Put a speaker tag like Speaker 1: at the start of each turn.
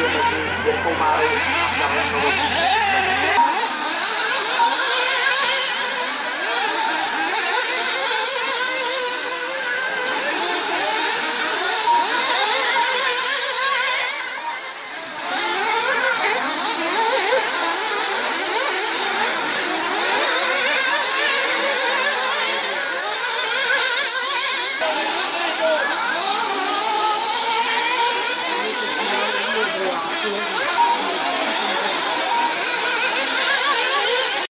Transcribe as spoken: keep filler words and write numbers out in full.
Speaker 1: rozdíl mezi Jirkou Márou a Karlem Novotným.
Speaker 2: Thank you.